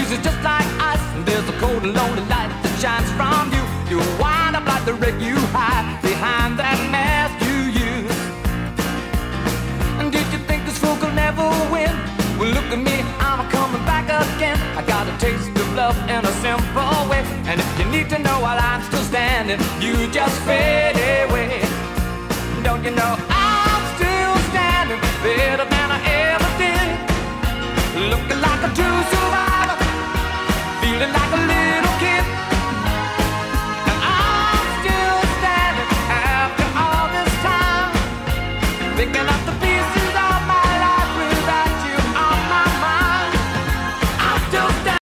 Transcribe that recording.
Cause you're just like ice, and there's a cold and lonely light that shines from you. You wind up like the wreck you hide behind that mask you use. And did you think this fool could never win? Well, look at me, I'm coming back again. I got a taste of love in a simple way. And if you need to know while I'm still standing, you just fade